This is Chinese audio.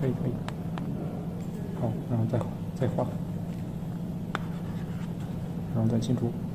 可以。好，然后再画，然后再进驻。